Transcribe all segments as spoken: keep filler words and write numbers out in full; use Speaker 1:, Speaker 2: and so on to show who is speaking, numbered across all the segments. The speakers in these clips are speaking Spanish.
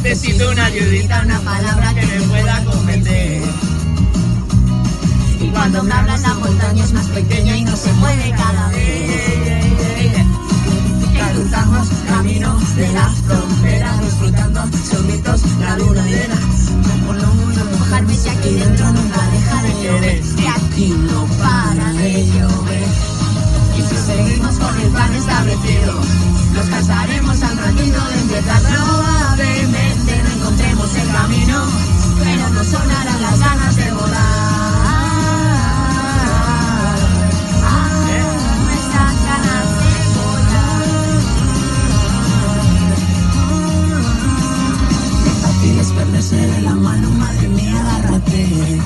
Speaker 1: necesito una ayudita, una palabra que me pueda convencer. Y cuando me hablas la montaña es más pequeña y no se mueve cada vez. Que cruzamos caminos de la frontera, disfrutando solitos la luna llena. Por lo menos mojarme si aquí dentro nunca deja de llover. Y aquí no para de llover. Y si seguimos con el plan establecido, nos cansaremos al ratito de empezar. Probablemente no encontremos el camino, pero nos sonarán las ganas de volar. Perderse de la mano, madre mía, agárrate.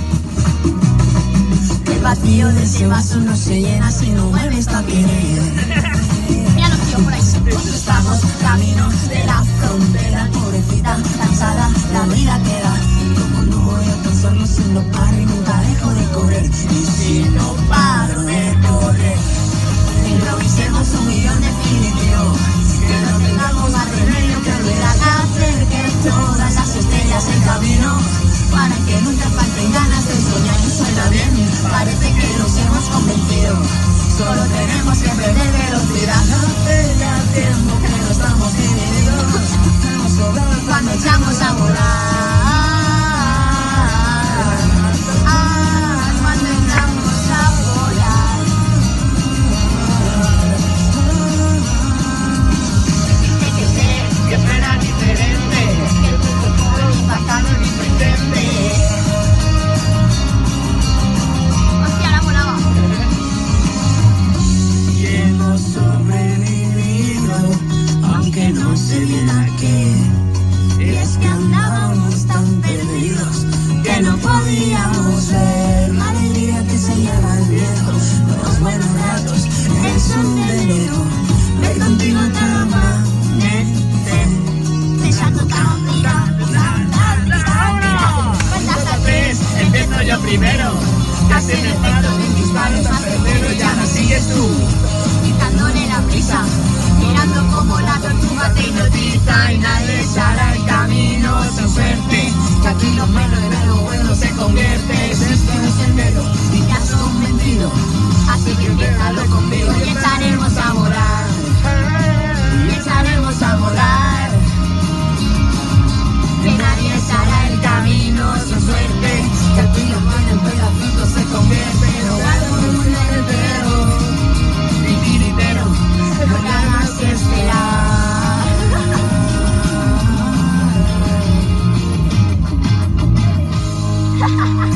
Speaker 1: El vacío de ese vaso no se llena si no mueves pa' querer.
Speaker 2: Mira los tíos por ahí.
Speaker 1: Estamos camino de la frontera, pobrecita, cansada, la vida queda. Como no voy a pensarlo si no paro y nunca dejo de correr. Y si no paro de correr, improvisemos un millón definitivo. Que no tengamos más remedio que olvidar hacer que todas las estrellas en camino, para que nunca falten ganas de soñar. Y suena bien, parece que nos hemos convencido. Solo tenemos que perder velocidad. Hace ya tiempo que no estamos divididos. Hemos sobrado cuando echamos a volar. Ah, cuando echamos a volar. Dice que sé que suena diferente, que el mundo puede impactar en mi presente.
Speaker 2: Hostia, la volaba.
Speaker 1: Y hemos sobrevivido, aunque no sé bien a qué. Y es que andábamos tan perdidos que no podíamos ver la alegría que se lleva el viento, los buenos ratos, el sendero, ver contigo tan amanece,
Speaker 2: Besando tan mira,
Speaker 1: cuenta tres, empiezo yo primero. Casi me paro de un disparo tan certero, ya me sigues tú.
Speaker 2: quitándole la prisa,
Speaker 1: Mirando como la tortuga te hipnotiza y nadie se hará el camino sin suerte. Que aquí lo malo en lo bueno se convierte. Es este el sendero y te has convencido.
Speaker 2: así que empiézalo conmigo y echaremos a volar.
Speaker 1: Y echaremos a volar.
Speaker 2: Que nadie se hará el camino sin suerte.
Speaker 1: Que aquí lo malo en pedacitos se convierte en algo muy entero. Tiritero, no hay ganas que esperar.
Speaker 2: Ha ha ha.